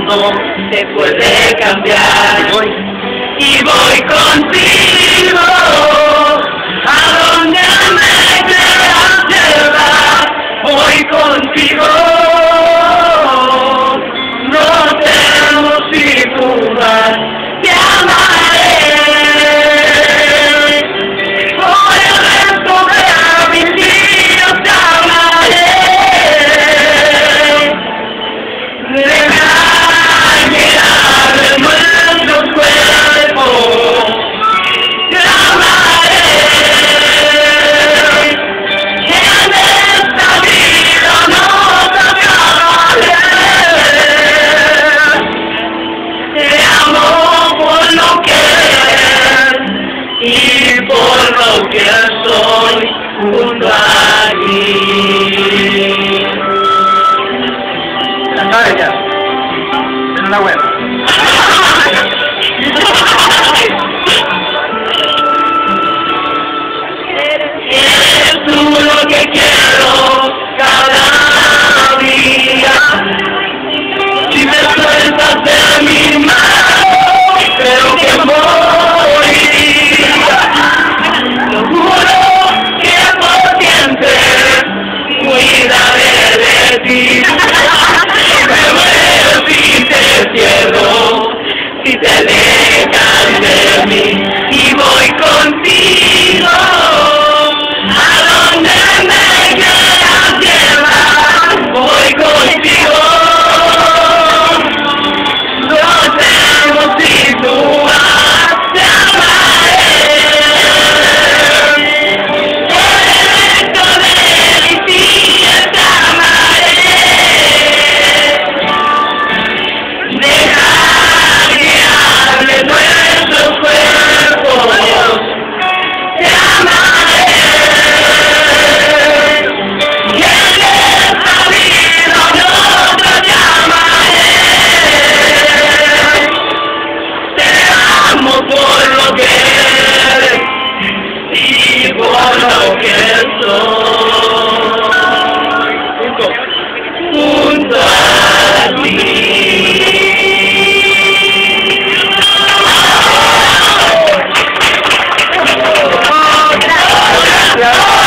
mundo se puede cambiar. Y voy contigo a donde me quieras llevar. Voy contigo, no tenemos si dudar. Te amaré por el resto de mis días. Te amaré. Dejar llenar nuestros cuerpos. Te amaré. En esta vida no te acabaré. Te amo por lo que eres y por lo que soy junto a ti. La sabes ya. Enhorabuena. Eres tú lo que quiero cada día. Si me sueltas de mi mano, creo que moriría. Lo juro que por siempre cuidaré de ti. Me muero si te cierro, si te alejas de mí. Y voy contigo a donde me quieras llevar. Voy contigo, no tenemos si tú te amaré. El resto de mis días te amaré. Dejar que hable nuestros cuerpos. Te amaré. Y en esta vida nosotros te amaré. Te amo por lo que eres y por lo que soy.